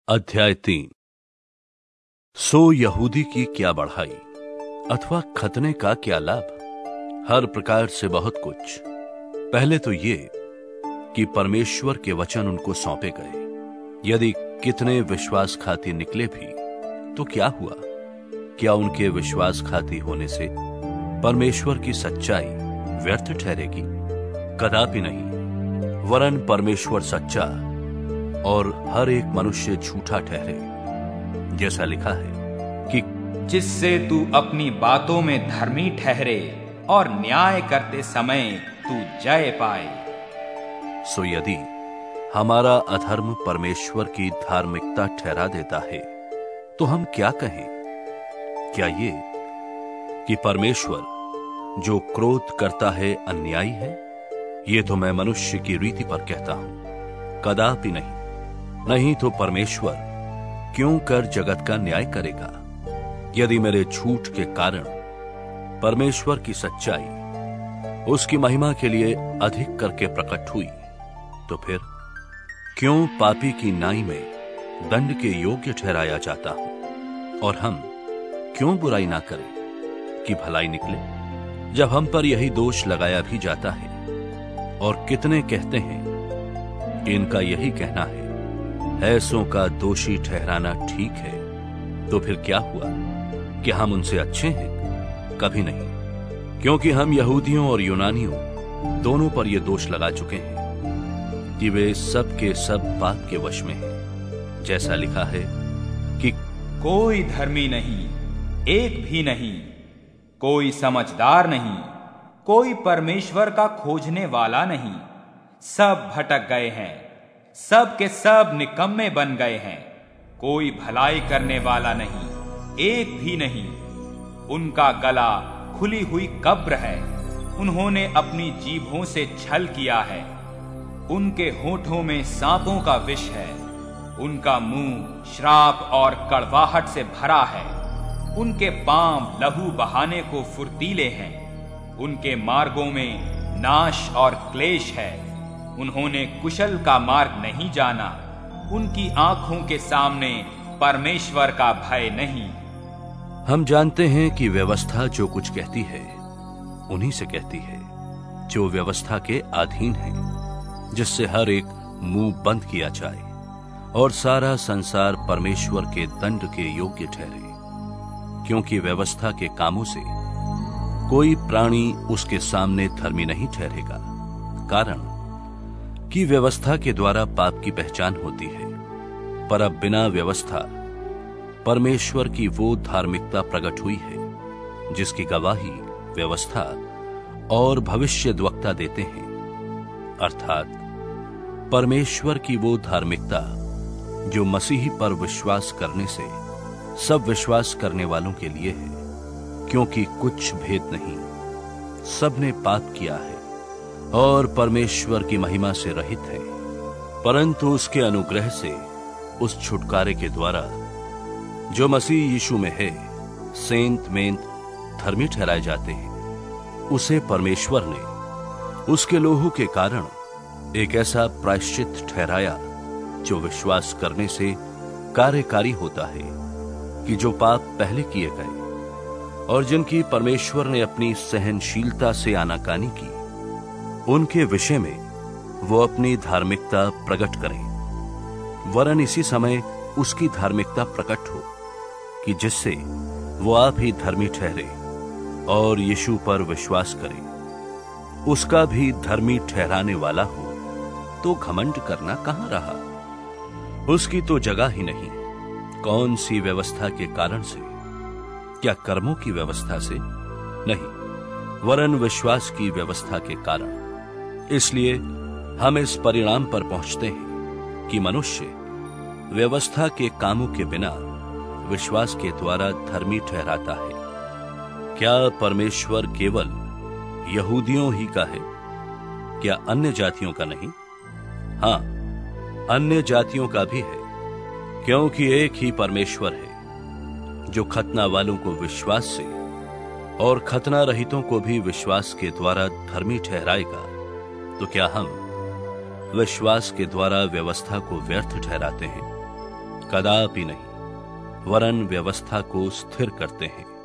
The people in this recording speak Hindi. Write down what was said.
अध्याय 3। सो यहूदी की क्या बढ़ाई अथवा खतने का क्या लाभ? हर प्रकार से बहुत कुछ। पहले तो ये कि परमेश्वर के वचन उनको सौंपे गए। यदि कितने विश्वासघाती निकले भी तो क्या हुआ? क्या उनके विश्वासघाती होने से परमेश्वर की सच्चाई व्यर्थ ठहरेगी? कदापि नहीं, वरन परमेश्वर सच्चा और हर एक मनुष्य झूठा ठहरे। जैसा लिखा है कि जिससे तू अपनी बातों में धर्मी ठहरे और न्याय करते समय तू जय पाए। सो यदि हमारा अधर्म परमेश्वर की धार्मिकता ठहरा देता है तो हम क्या कहें? क्या ये कि परमेश्वर जो क्रोध करता है अन्यायी है? ये तो मैं मनुष्य की रीति पर कहता हूं, कदापि नहीं। नहीं तो परमेश्वर क्यों कर जगत का न्याय करेगा? यदि मेरे झूठ के कारण परमेश्वर की सच्चाई उसकी महिमा के लिए अधिक करके प्रकट हुई तो फिर क्यों पापी की नाई में दंड के योग्य ठहराया जाता हूं? और हम क्यों बुराई ना करें कि भलाई निकले, जब हम पर यही दोष लगाया भी जाता है? और कितने कहते हैं इनका यही कहना है, ऐसों का दोषी ठहराना ठीक है। तो फिर क्या हुआ कि हम उनसे अच्छे हैं? कभी नहीं, क्योंकि हम यहूदियों और यूनानियों दोनों पर यह दोष लगा चुके हैं कि वे सब के सब पाप के वश में हैं। जैसा लिखा है कि कोई धर्मी नहीं, एक भी नहीं, कोई समझदार नहीं, कोई परमेश्वर का खोजने वाला नहीं। सब भटक गए हैं, सब के सब निकम्मे बन गए हैं। कोई भलाई करने वाला नहीं, एक भी नहीं। उनका गला खुली हुई कब्र है। उन्होंने अपनी जीभों से छल किया है। उनके होठों में सांपों का विष है। उनका मुंह श्राप और कड़वाहट से भरा है। उनके पांव लहू बहाने को फुर्तीले हैं। उनके मार्गों में नाश और क्लेश है। उन्होंने कुशल का मार्ग नहीं जाना। उनकी आंखों के सामने परमेश्वर का भय नहीं। हम जानते हैं कि व्यवस्था जो कुछ कहती है उन्हीं से कहती है जो व्यवस्था के अधीन है, जिससे हर एक मुंह बंद किया जाए और सारा संसार परमेश्वर के दंड के योग्य ठहरे। क्योंकि व्यवस्था के कामों से कोई प्राणी उसके सामने धर्मी नहीं ठहरेगा, कारण कि व्यवस्था के द्वारा पाप की पहचान होती है। पर अब बिना व्यवस्था परमेश्वर की वो धार्मिकता प्रकट हुई है जिसकी गवाही व्यवस्था और भविष्यद्वक्ता देते हैं, अर्थात परमेश्वर की वो धार्मिकता जो मसीही पर विश्वास करने से सब विश्वास करने वालों के लिए है। क्योंकि कुछ भेद नहीं, सबने पाप किया है और परमेश्वर की महिमा से रहित है, परंतु उसके अनुग्रह से उस छुटकारे के द्वारा जो मसीह यीशु में है सेंत मेंत धर्मी ठहराए जाते हैं। उसे परमेश्वर ने उसके लोहू के कारण एक ऐसा प्रायश्चित ठहराया जो विश्वास करने से कार्यकारी होता है कि जो पाप पहले किए गए और जिनकी परमेश्वर ने अपनी सहनशीलता से आनाकानी की, उनके विषय में वो अपनी धार्मिकता प्रकट करें। वरन इसी समय उसकी धार्मिकता प्रकट हो कि जिससे वो आप ही धर्मी ठहरे और यीशु पर विश्वास करे। उसका भी धर्मी ठहराने वाला हो तो घमंड करना कहां रहा? उसकी तो जगह ही नहीं। कौन सी व्यवस्था के कारण से? क्या कर्मों की व्यवस्था से? नहीं, वरन विश्वास की व्यवस्था के कारण। इसलिए हम इस परिणाम पर पहुंचते हैं कि मनुष्य व्यवस्था के कामों के बिना विश्वास के द्वारा धर्मी ठहराता है। क्या परमेश्वर केवल यहूदियों ही का है? क्या अन्य जातियों का नहीं? हां, अन्य जातियों का भी है, क्योंकि एक ही परमेश्वर है जो खतना वालों को विश्वास से और खतना रहितों को भी विश्वास के द्वारा धर्मी ठहराएगा। तो क्या हम विश्वास के द्वारा व्यवस्था को व्यर्थ ठहराते हैं? कदापि नहीं, वरन व्यवस्था को स्थिर करते हैं।